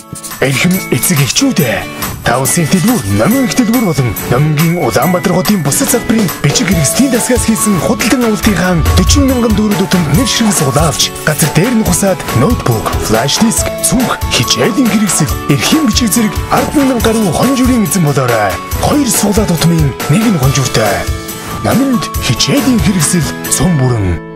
Эрхэм эцэг эхчүүдээ та улсын дэлгүүр, номын их дэлгүүр болон Номингийн Улаанбаатар хотын бусад салбарын бичиг хэрэгслийн дасгаас хийсэн худалдан авалтынхаа 40 мянган төгрөг тутамд нэр ширхэг суулгавч газар дээр нь хусаад ноутбук, флаш диск, цүнх, хичээлийн хэрэгсэл, эрхийн бичиг зэрэг 10,000 гаруй хонжирын эзэн болоорой. 2 суулаа тутмын 1 нь хонжиртай. Номинд хичээлийн хэрэгсэл цөм бүрэн